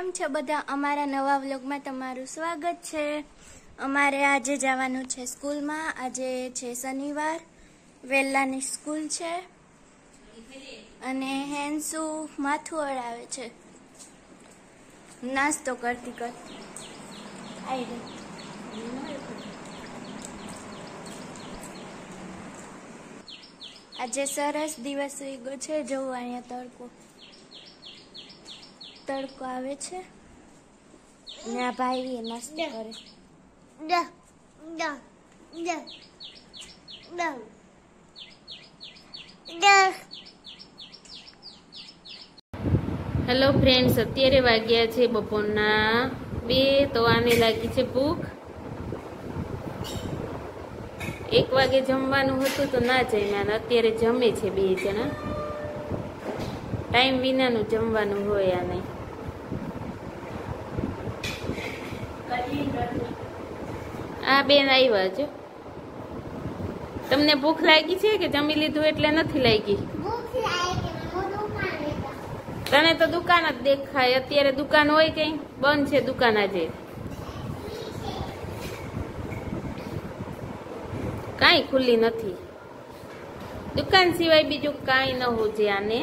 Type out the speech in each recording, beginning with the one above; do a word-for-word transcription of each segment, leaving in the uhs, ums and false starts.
केम छे बधा अमारा नवा व्लॉग में तमारुं स्वागत छे। अमारे आजे जवानुं छे स्कूल में। आजे छे शनिवार, वेलानी स्कूल छे अने हेंसू माथुं अड़ावे छे नास्तो करती करती। आई गई। आजे सरस दिवस वीगो छे। जो अहींया तड़को तड़को आवे छे ने आ भाई नास्तो करे। हेलो फ्रेंड्स, अत्यारे वाग्या छे बपोરના बे। तो आने लागी छे भूख। एक वागे जमवानुं हतुं तो ना जम्या, अत्यारे जमे छे बे जणा। टाइम विनानुं जमवानुं होय आने। आ बेन आव्या छे। तमने भूख लागी छे के जमी लीधुं એટલે નથી લાગી? तने तो दुकान ज देखाय। अत्यारे दुकान होय कई? बंद छे दुकान आजे। काई खुली नथी दुकान सिवाय बीजू काई न होजे आने।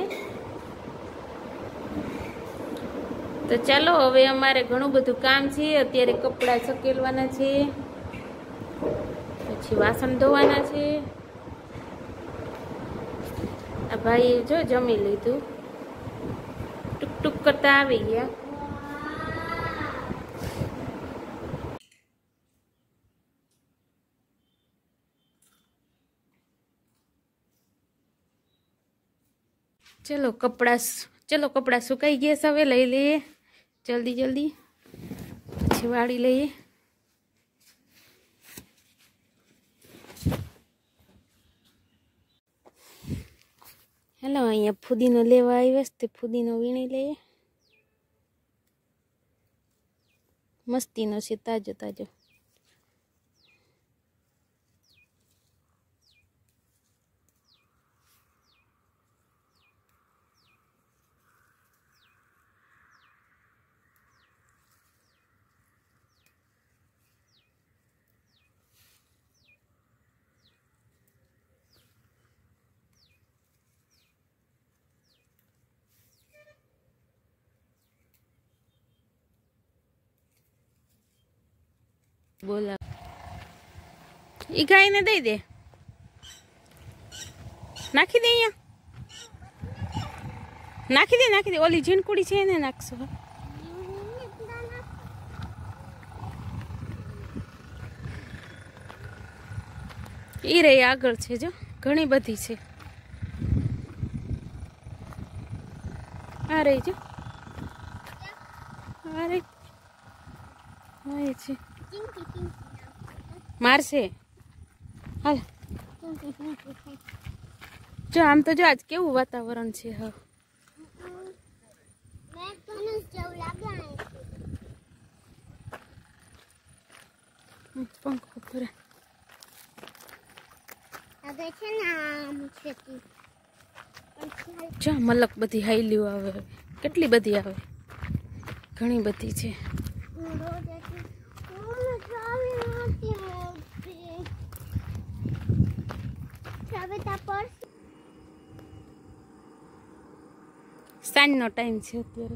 तो चलो हवे अमारे घणुं बधुं काम छे। अत्यारे कपड़ा सकेलवाना छे, पछी वासन धोवाना छे। आ भाई जो जमी लीधुं, टुक टुक करता आवी गया। चलो कपड़ा चलो कपड़ा सुकाई गया सवे लई लीए जल्दी जल्दी, पछी वाળી लईए। हेलो अहींया फुदीनो लेवा आव्या छे, फुदीनो वीणी लईए। मस्तीनो छे, ताजो ताजो। बोला ई गाय ने दई दे, नाखी दे, अहींया नाखी दे, नाखी दे। ओली झीणकुड़ी छे ने नाखशो। ई रे आगळ छे जो, घणी बधी छे। आ रही जो, आ रही आए छे। मारशे हाल। जो आम तो जो आज केवुं वातावरण छे। हाँ पंखो फरे जो मलक बधी हाईल्यू आवे, केटली बधी आवे, घणी बधी छे। सांज नो टाइम छे अत्यारे।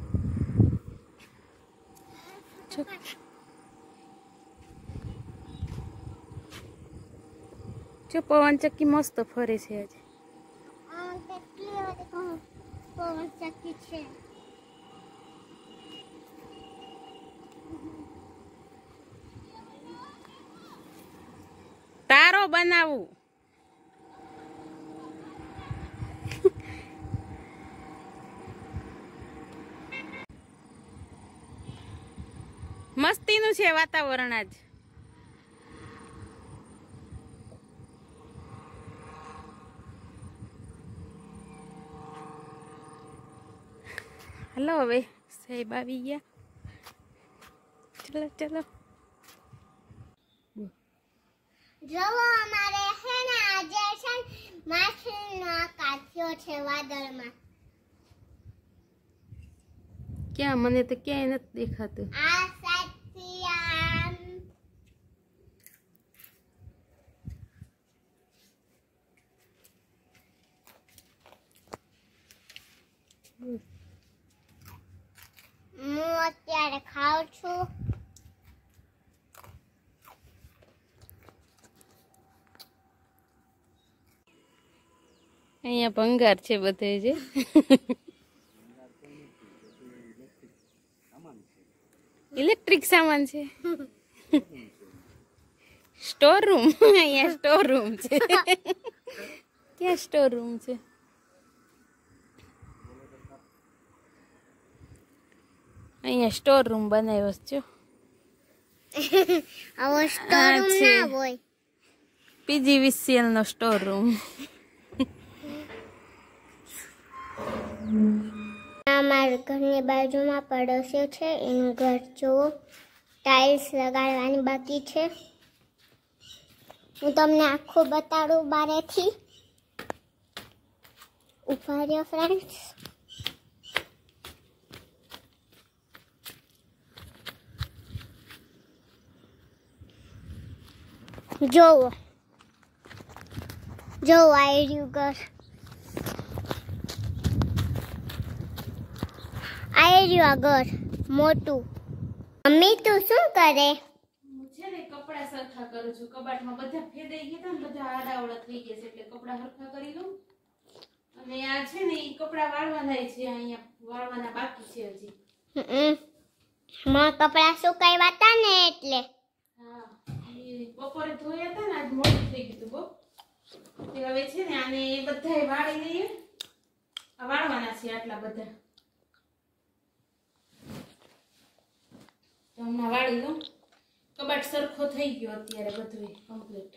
जो पवन चक्की मस्त फरे छे आज। पवन चक्की छे तारो बनावू। मस्तीनु छे वातावरण आज। हेलो हवे साहेब आवी गया। चलो चलो जो हमारे है ना આજે છે માછલીનો કાઠિયો છે વાદળમાં। क्या मने तो क्या નથી દેખાતું આ સાચી આમ હું અત્યારે ખાઉં છું અહીંયા ભંગાર છે બધે જે इलेक्ट्रिक सामान छे स्टोर रूम यहाँ स्टोर रूम छे क्या स्टोर रूम छे અહીંયા સ્ટોર રૂમ બનાવ્યો છે આવો સ્ટોર રૂમ ના હોય પીજીવીસીએલ નો સ્ટોર રૂમ અમારા ઘરની બાજુમાં પડોશી છે એનું ઘર જુઓ ટાઇલ્સ લગાડવાની બાકી છે હું તમને આખું બતાડું બારેથી ઉભા રહ્યો ફ્રેન્ડ્સ જોવો જોવો આવી રહ્યું ઘર आई रही अगर मोटू मम्मी तू शू करे मुझे ने कपड़ा सरखा करू છું કબાટમાં બધા ફેદાઈ ગયા તા બધા આડાવડા થઈ ગયા છે એટલે કપડા સરખા કરી લઉં અને આ છે ને ઈ કપડા વાળવાના છે અહીંયા વાળવાના બાકી છે હજી હમ માં કપડા સુકાવ્યા હતા ને એટલે હા ઈ બપોરે ધોયા હતા ને આજ મોડું થઈ ગયું બો તે હવે છે ને આને બધાય વાળી લઈએ આ વાળવાના છે આટલા બધા હમણાં વાળી લઉં કબાટ સરખો થઈ ગયો અત્યારે બધું કમ્પ્લીટ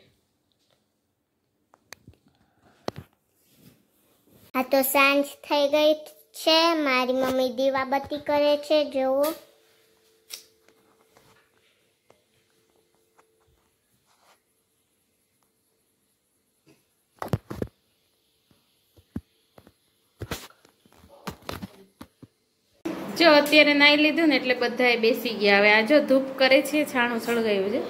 આ તો સાંજ થઈ ગઈ છે મારી મમ્મી દીવાબત્તી કરે છે જોવો જો અત્યારે નાઈ લીધું ને એટલે બધાએ બેસી ગયા હવે આ જો ધૂપ કરે છે છાણું સળગાયું છે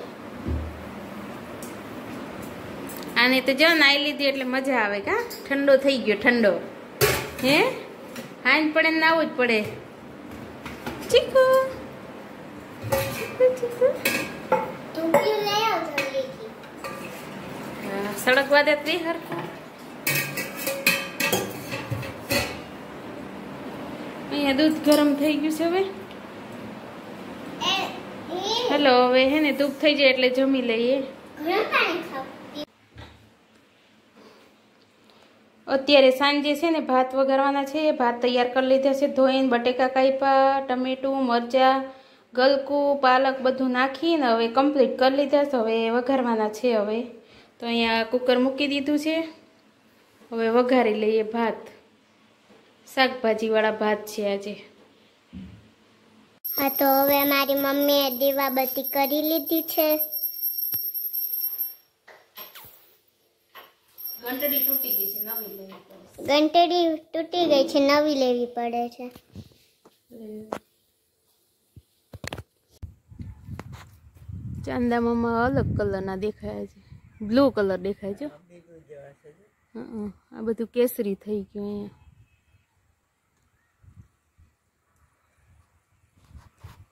આને તો જો નાઈ લીધી એટલે મજા આવે કા ઠંડો થઈ ગયો ઠંડો હે હાંજ પડે ને નાવું જ પડે ચીકુ ચીકુ ચીકુ તું ક્યું લઈ આવ જલ્દીથી સળગવા દે ત્રી હરખું અહીંયા દૂધ ગરમ થઈ ગયું છે હવે હેલો હવે હે ને દૂધ થઈ જાય એટલે જમી લઈએ ગરમ પાણી ખાવ અત્યારે સાંજે છે ને ભાત વઘારવાના છે ભાત તૈયાર કરી લીધા છે ધોઈને બટેકા કાપ્યા ટમેટું મરચાં ગલકું પાલક બધું નાખીને હવે કમ્પ્લીટ કરી લીધા છે હવે વઘારવાના છે હવે તો અહીંયા કુકર મૂકી દીધું છે હવે વઘારી લઈએ ભાત શાકભાજીવાળા ભાત છે આજે હા તો હવે મારી મમ્મીએ દીવાબત્તી કરી લીધી છે ઘંટડી તૂટી ગઈ છે નવી લેવી પડે ઘંટડી તૂટી ગઈ છે નવી લેવી પડે છે ચાંદા મામા અલગ કલરના દેખાય છે બ્લુ કલર દેખાય છે હા આ બધું કેસરી થઈ ગયું અહીંયા